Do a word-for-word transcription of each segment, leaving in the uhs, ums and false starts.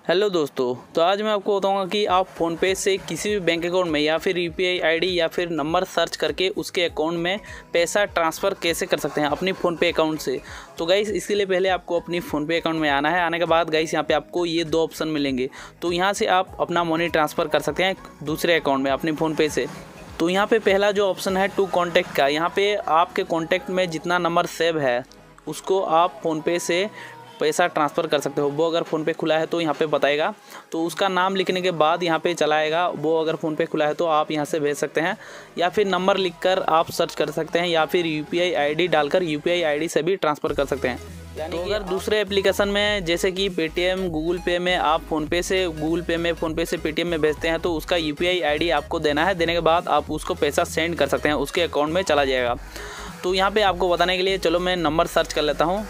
Hello दोस्तों, तो आज मैं आपको बताऊंगा कि आप फ़ोनपे से किसी भी बैंक अकाउंट में या फिर यूपीआई आईडी या फिर नंबर सर्च करके उसके अकाउंट में पैसा ट्रांसफ़र कैसे कर सकते हैं अपनी फ़ोनपे अकाउंट से। तो गाइस, इसके लिए पहले आपको अपनी फ़ोनपे अकाउंट में आना है। आने के बाद गाइस यहाँ पे आपको ये दो ऑप्शन मिलेंगे। तो यहाँ से आप अपना मनी ट्रांसफ़र कर सकते हैं दूसरे अकाउंट में अपनी फ़ोनपे से। तो यहाँ पे पहला जो ऑप्शन है टू कॉन्टैक्ट का, यहाँ पे आपके कॉन्टैक्ट में जितना नंबर सेव है उसको आप फ़ोनपे से पैसा ट्रांसफ़र कर सकते हो। वो अगर फ़ोनपे खुला है तो यहाँ पे बताएगा, तो उसका नाम लिखने के बाद यहाँ पे चला आएगा। वो अगर फ़ोनपे खुला है तो आप यहाँ से भेज सकते हैं, या फिर नंबर लिखकर आप सर्च कर सकते हैं, या फिर यूपीआई आईडी डालकर यूपीआई आईडी से भी ट्रांसफ़र कर सकते हैं। यानी तो अगर दूसरे एप्लीकेशन में जैसे कि पेटीएम, गूगल पे में आप फ़ोनपे से गूगल पे में फ़ोनपे से पेटीएम में भेजते हैं तो उसका यूपीआई आईडी आपको देना है। देने के बाद आप उसको पैसा सेंड कर सकते हैं, उसके अकाउंट में चला जाएगा। तो यहाँ पर आपको बताने के लिए चलो मैं नंबर सर्च कर लेता हूँ।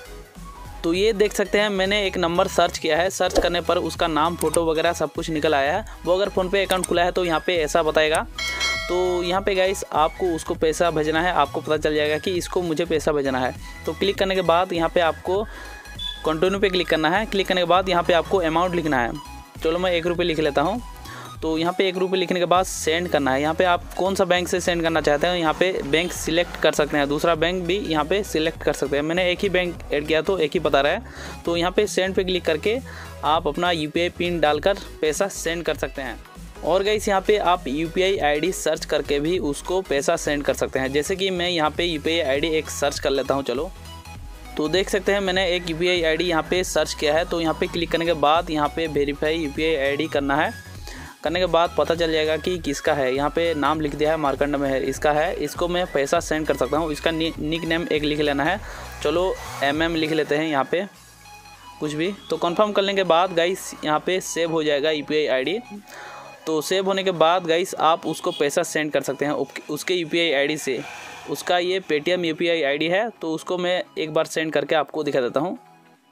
तो ये देख सकते हैं मैंने एक नंबर सर्च किया है। सर्च करने पर उसका नाम, फ़ोटो वगैरह सब कुछ निकल आया है। वो अगर फ़ोनपे अकाउंट खुला है तो यहाँ पे ऐसा बताएगा। तो यहाँ पे गाइस आपको उसको पैसा भेजना है, आपको पता चल जाएगा कि इसको मुझे पैसा भेजना है। तो क्लिक करने के बाद यहाँ पे आपको कंटिन्यू पे क्लिक करना है। क्लिक करने के बाद यहाँ पे आपको अमाउंट लिखना है। चलो मैं एक रुपये लिख लेता हूँ। तो यहाँ पे एक रुपये लिखने के बाद सेंड करना है। यहाँ पे आप कौन सा बैंक से सेंड करना चाहते हैं यहाँ पे बैंक सिलेक्ट कर सकते हैं, दूसरा बैंक भी यहाँ पे सिलेक्ट कर सकते हैं। मैंने एक ही बैंक ऐड किया तो एक ही बता रहा है। तो यहाँ पे सेंड पे क्लिक करके आप अपना यूपीआई पिन डालकर पैसा सेंड कर सकते हैं। और गाइस यहाँ पे आप यूपीआई आईडी सर्च करके भी उसको पैसा सेंड कर सकते हैं। जैसे कि मैं यहाँ पे यूपीआई आईडी एक सर्च कर लेता हूँ। चलो, तो देख सकते हैं मैंने एक यूपीआई आईडी यहाँ पे सर्च किया है। तो यहाँ पे क्लिक करने के बाद यहाँ पे वेरीफाई यूपीआई आईडी करना है। करने के बाद पता चल जाएगा कि किसका है। यहाँ पे नाम लिख दिया है, मार्कंड में है, इसका है। इसको मैं पैसा सेंड कर सकता हूँ। इसका निक नेम एक लिख लेना है। चलो एम एम लिख लेते हैं यहाँ पे कुछ भी। तो कंफर्म करने के बाद गाइस यहाँ पे सेव हो जाएगा यूपीआई आईडी। तो सेव होने के बाद गाइस आप उसको पैसा सेंड कर सकते हैं उसके यूपीआई आईडी से। उसका ये पेटीएम यूपीआई आईडी है। तो उसको मैं एक बार सेंड करके आपको दिखा देता हूँ।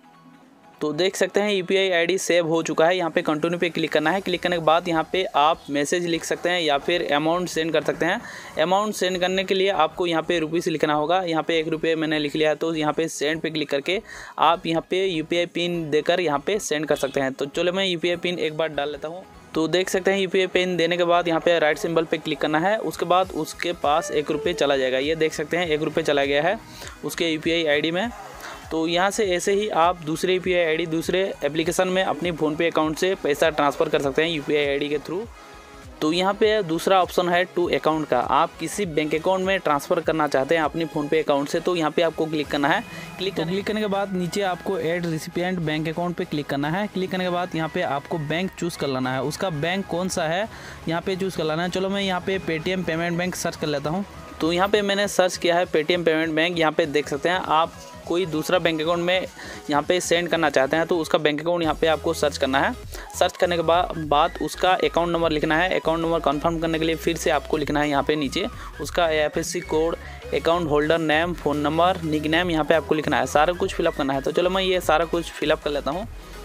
तो देख सकते हैं यूपीआई आईडी सेव हो चुका है। यहाँ पे कंटिन्यू पे क्लिक करना है। क्लिक करने के बाद यहाँ पे आप मैसेज लिख सकते हैं या फिर अमाउंट सेंड कर सकते हैं। अमाउंट सेंड करने के लिए आपको यहाँ पे रुपीस लिखना होगा। यहाँ पे एक रुपये मैंने लिख लिया है। तो यहाँ पे सेंड पे क्लिक करके आप यहाँ पे यूपीआई पिन देकर यहाँ पे सेंड कर सकते हैं। तो चलो मैं यूपीआई पिन एक बार डाल लेता हूँ। तो देख सकते हैं यूपीआई पिन देने के बाद यहाँ पे राइट सिंबल पे क्लिक करना है। उसके बाद उसके पास एक रुपये चला जाएगा। ये देख सकते हैं एक रुपये चला गया है उसके यूपीआई आईडी में। तो यहाँ से ऐसे ही आप दूसरे यूपीआई आईडी दूसरे एप्लीकेशन में अपनी फ़ोनपे अकाउंट से पैसा ट्रांसफ़र कर सकते हैं यूपीआई आईडी के थ्रू। तो यहाँ पे दूसरा ऑप्शन है टू अकाउंट का। आप किसी बैंक अकाउंट में ट्रांसफ़र करना चाहते हैं अपनी फ़ोनपे अकाउंट से, तो यहाँ पे आपको क्लिक करना है। क्लिक तो क्लिक करने के बाद नीचे आपको ऐड रिसिपिएंट बैंक अकाउंट पे क्लिक करना है। क्लिक करने के बाद यहाँ पे आपको बैंक चूज़ कर लेना है। उसका बैंक कौन सा है यहाँ पे चूज़ कर लेना है। चलो मैं यहाँ पे पेटीएम पेमेंट बैंक सर्च कर लेता हूँ। तो यहाँ पे मैंने सर्च किया है पेटीएम पेमेंट बैंक। यहाँ पे देख सकते हैं आप कोई दूसरा बैंक अकाउंट में यहाँ पे सेंड करना चाहते हैं तो उसका बैंक अकाउंट यहाँ पे आपको सर्च करना है। सर्च करने के बाद बाद उसका अकाउंट नंबर लिखना है। अकाउंट नंबर कंफर्म करने के लिए फिर से आपको लिखना है यहाँ पे नीचे उसका IFSC code, account holder name, phone number, nickname यहाँ पे आपको लिखना है। सारा कुछ फिलअप करना है। तो चलो मैं ये सारा कुछ फिलअप कर लेता हूँ।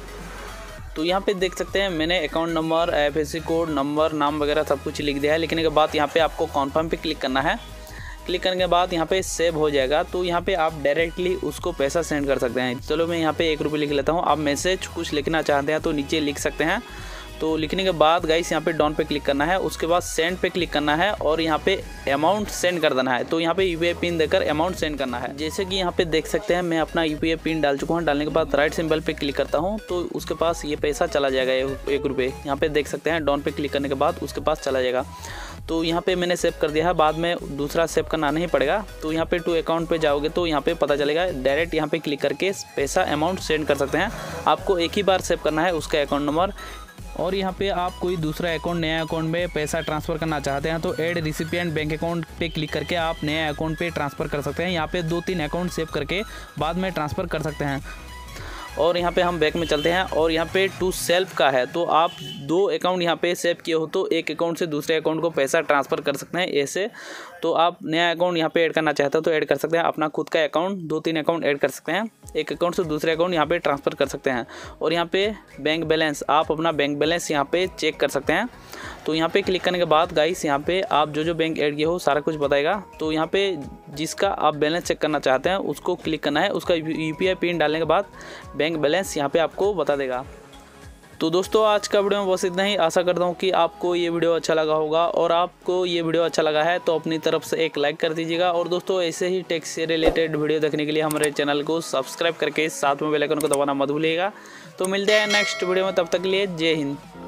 तो यहाँ पे देख सकते हैं मैंने account number, IFSC code, number, नाम वगैरह सब कुछ लिख दिया है। लिखने के बाद यहाँ पे आपको कन्फर्म पे क्लिक करना है। क्लिक करने के बाद यहाँ पे सेव हो जाएगा। तो यहाँ पे आप डायरेक्टली उसको पैसा सेंड कर सकते हैं। चलो मैं यहाँ पे एक रुपये लिख लेता हूँ। आप मैसेज कुछ लिखना चाहते हैं तो नीचे लिख सकते हैं। तो लिखने के बाद गाइस यहाँ पे डाउन पे क्लिक करना है। उसके बाद सेंड पे क्लिक करना है और यहाँ पे अमाउंट सेंड कर देना है। तो यहाँ पे यूपीआई पिन देकर अमाउंट सेंड करना है। जैसे कि यहाँ पे देख सकते हैं मैं अपना यूपीआई पिन डाल चुका हूँ। डालने के बाद राइट सिंबल पे क्लिक करता हूँ तो उसके पास ये पैसा चला जाएगा एक रुपये। यहाँ पे देख सकते हैं डाउन पे क्लिक करने के बाद उसके पास चला जाएगा। तो यहाँ पे मैंने सेव कर दिया है, बाद में दूसरा सेव करना नहीं पड़ेगा। तो यहाँ पे टू अकाउंट पे जाओगे तो यहाँ पे पता चलेगा। डायरेक्ट यहाँ पे क्लिक करके पैसा अमाउंट सेंड कर सकते हैं। आपको एक ही बार सेव करना है उसका अकाउंट नंबर। और यहाँ पे आप कोई दूसरा अकाउंट, नया अकाउंट में पैसा ट्रांसफ़र करना चाहते हैं तो ऐड रिसिपिएंट बैंक अकाउंट पे क्लिक करके आप नया अकाउंट पे ट्रांसफ़र कर सकते हैं। यहाँ पे दो तीन अकाउंट सेव करके बाद में ट्रांसफ़र कर सकते हैं। और यहाँ पे हम बैक में चलते हैं और यहाँ पे टू सेल्फ का है। तो आप दो अकाउंट यहाँ पे सेव किए हो तो एक अकाउंट से दूसरे अकाउंट को पैसा ट्रांसफ़र कर सकते हैं ऐसे। तो आप नया अकाउंट यहाँ पे ऐड करना चाहते हो तो ऐड कर सकते हैं। अपना खुद का अकाउंट, दो तीन अकाउंट ऐड कर सकते हैं। एक अकाउंट से दूसरे अकाउंट यहाँ पे ट्रांसफ़र कर सकते हैं। और यहाँ पे बैंक बैलेंस, आप अपना बैंक बैलेंस यहाँ पे चेक कर सकते हैं। तो यहाँ पे क्लिक करने के बाद गाइस यहाँ पे आप जो जो बैंक ऐड किए हो सारा कुछ बताएगा। तो यहाँ पे जिसका आप बैलेंस चेक करना चाहते हैं उसको क्लिक करना है। उसका यूपीआई पिन डालने के बाद बैंक बैलेंस यहाँ पे आपको बता देगा। तो दोस्तों आज का वीडियो में बस इतना ही। आशा करता हूँ कि आपको ये वीडियो अच्छा लगा होगा, और आपको ये वीडियो अच्छा लगा है तो अपनी तरफ से एक लाइक कर दीजिएगा। और दोस्तों ऐसे ही टेक से रिलेटेड वीडियो देखने के लिए हमारे चैनल को सब्सक्राइब करके साथ में बेल आइकन को दबाना मत भूलिएगा। तो मिलते हैं नेक्स्ट वीडियो में, तब तक के लिए जय हिंद।